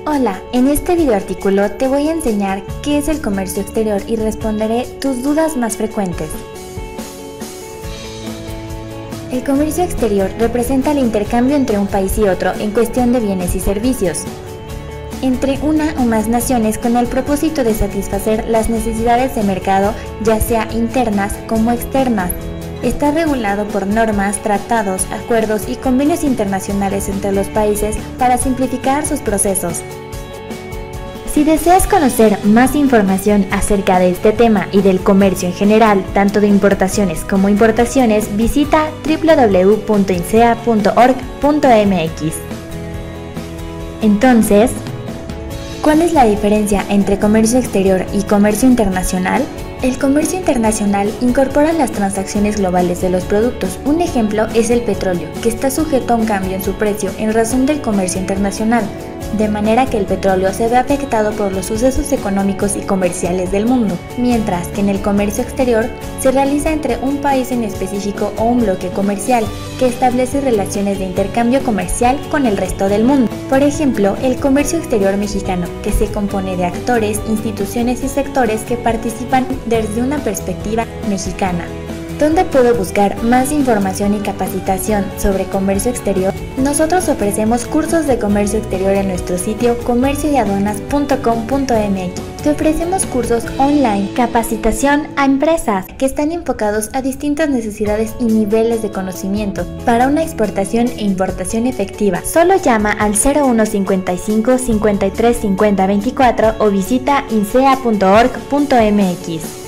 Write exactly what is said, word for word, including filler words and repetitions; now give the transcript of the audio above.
Hola, en este video artículo te voy a enseñar qué es el comercio exterior y responderé tus dudas más frecuentes. El comercio exterior representa el intercambio entre un país y otro en cuestión de bienes y servicios, entre una o más naciones con el propósito de satisfacer las necesidades de mercado, ya sea internas como externas. Está regulado por normas, tratados, acuerdos y convenios internacionales entre los países para simplificar sus procesos. Si deseas conocer más información acerca de este tema y del comercio en general, tanto de importaciones como importaciones, visita w w w punto insea punto org punto m x. Entonces, ¿cuál es la diferencia entre comercio exterior y comercio internacional? El comercio internacional incorpora las transacciones globales de los productos. Un ejemplo es el petróleo, que está sujeto a un cambio en su precio en razón del comercio internacional, de manera que el petróleo se ve afectado por los sucesos económicos y comerciales del mundo, mientras que en el comercio exterior se realiza entre un país en específico o un bloque comercial, que establece relaciones de intercambio comercial con el resto del mundo. Por ejemplo, el comercio exterior mexicano, que se compone de actores, instituciones y sectores que participan desde una perspectiva mexicana. ¿Dónde puedo buscar más información y capacitación sobre comercio exterior? Nosotros ofrecemos cursos de comercio exterior en nuestro sitio comercio y aduanas punto com punto m x. Te ofrecemos cursos online, capacitación a empresas que están enfocados a distintas necesidades y niveles de conocimiento para una exportación e importación efectiva. Solo llama al cero uno cincuenta y cinco, cincuenta y tres cincuenta veinticuatro o visita insea punto org punto m x.